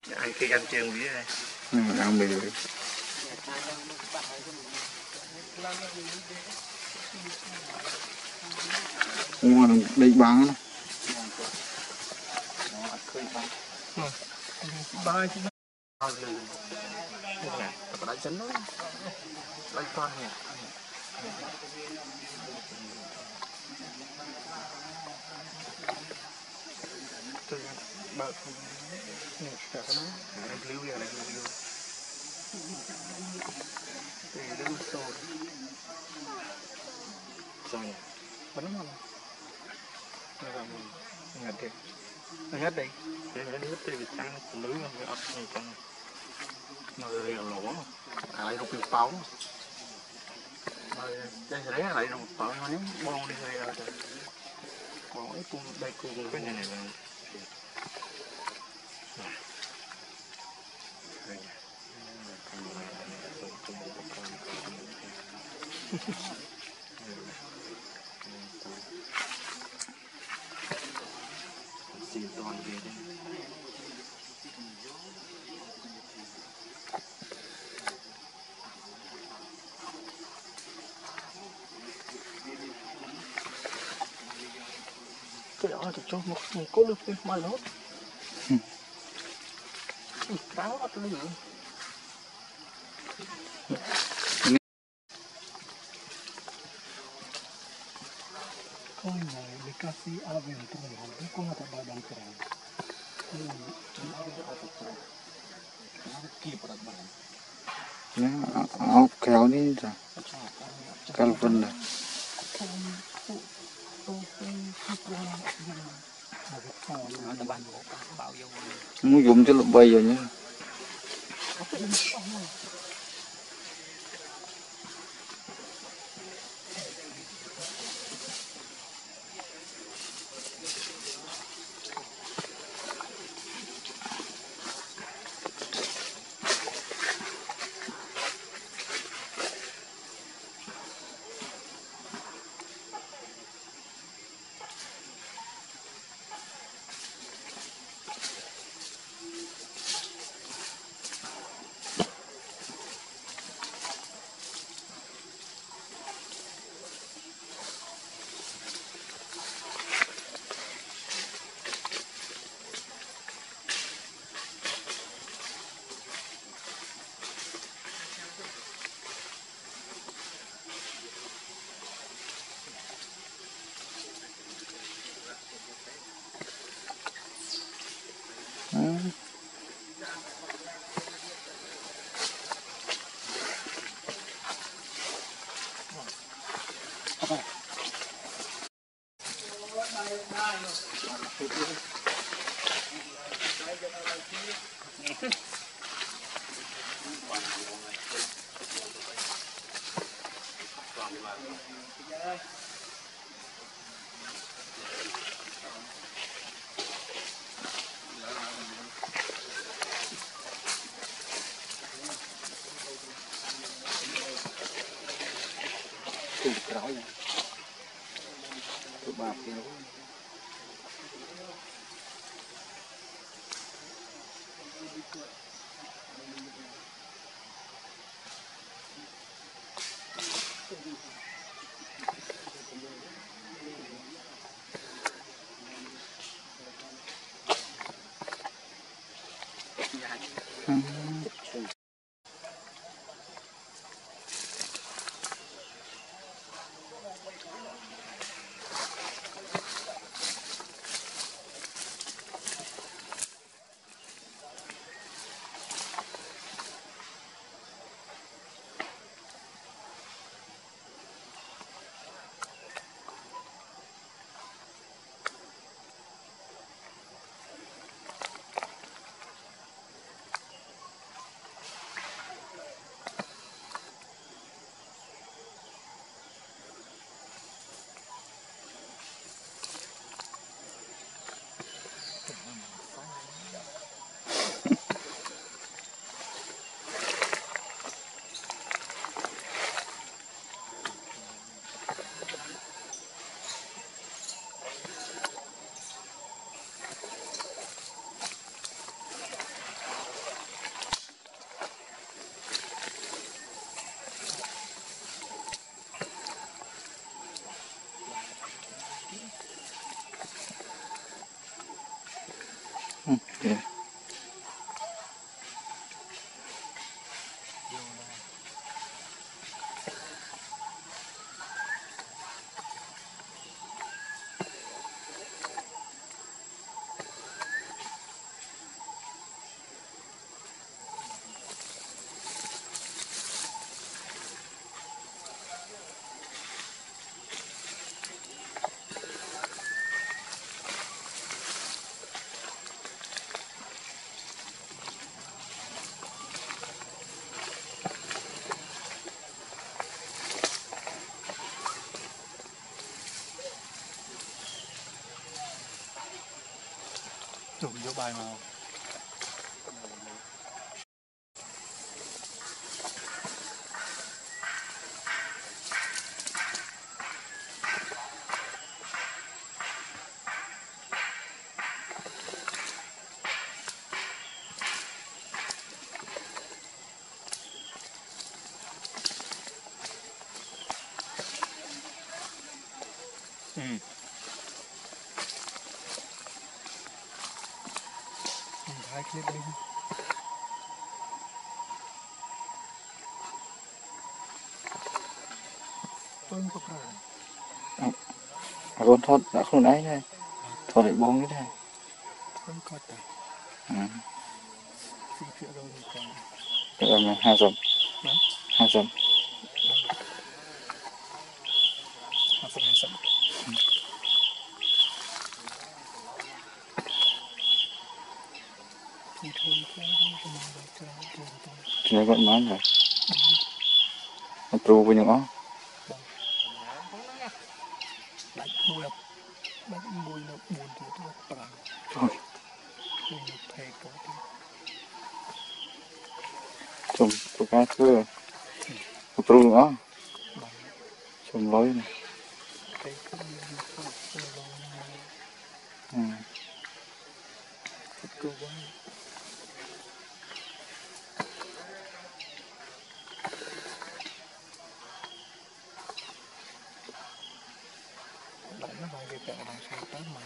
Ăn khi ăn trường với đây. Ăn mì. Ngon đây bán nó. Ba chứ. Có đánh chấn đó. Đánh con nè. Ba nè, cả cái nó. Anh lưu về này lưu. Để lưu sôi. Rồi. Bắn ngon. Nó làm ngặt đi. Nó ngắt đi. Để nó nước thì tăng lưới nó ấp này con. Nó là lỗ. Lại một cái pháo. Rồi đây sẽ lại một pháo nó bon đi rồi. Còn ấy cùng đây cùng cái này là xin toàn về đây. Cái đó thì cho một cố lực đi mà lốt. Cáo hết luôn nữa. Con này le Casi Aristotle không có hạt ba đồng tiền. Áo kéo đi rồi. Calvin này. Muốn dùng cho nó bay rồi nhé. Yeah. Tụi vô bài màu. Hai clip đi. Tôi không có con thoát đã không ấy này thoát lại bóng cái này không có tài. Phi phía đâu thì còn. Cái là 2 dầm. 2 dầm. 2 dầm. Này vẫn mán rồi. Nó trù với những ó. Đánh mùi là buồn thì tôi bằng. Trời. Buồn là thầy có thì. Chùm, tụi cá thưa. Nó trù những ó. Chùm lối này. Cái không đi không có lo Ừ. Thật cơ quá. Đánh nó bài cái kẹo đang sao tới mà.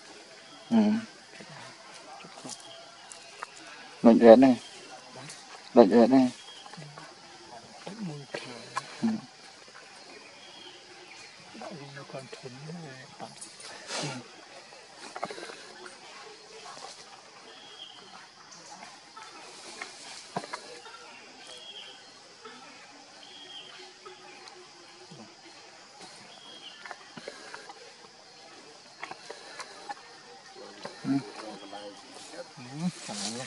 Lạnh ghét này. Lạnh ghét này. Đánh mùi thả. Đã vì nó còn thấm rồi bạn. Chẳng hạn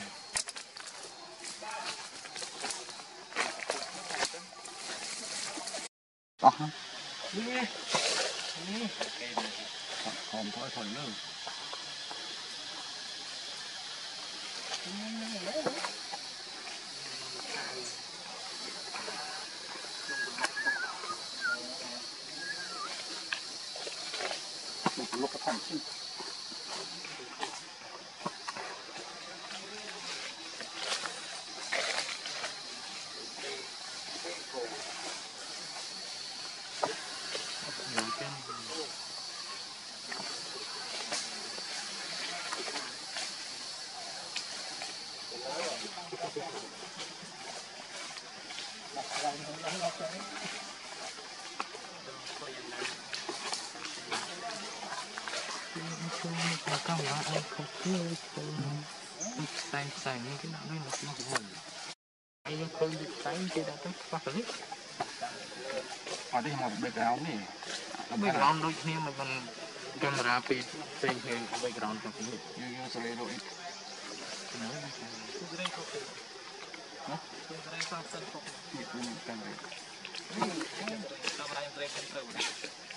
Đó hả? Hòm thôi thôi nữa. Một lúc có thành chứ. Các bạn ơi, không cứ xài những cái nào đây là nó của mình. Anh không đi đánh thì đã tới phát clip. Ở đây một background này. Background đôi khi mà mình cameraពីផ្សេងគ្នា background ទៅនេះ You say it. គឺរេខុសទៅណាគឺរេខុសសិនខុស Camera. កាមេរ៉ារេខុសត្រូវ